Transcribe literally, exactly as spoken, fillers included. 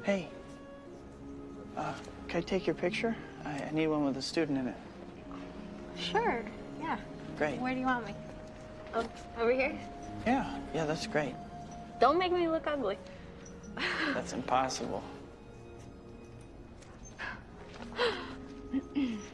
Hey, uh, can I take your picture? I, I need one with a student in it. Sure, yeah. Great. Where do you want me? Oh, over here? Yeah, yeah, that's great. Don't make me look ugly. That's impossible.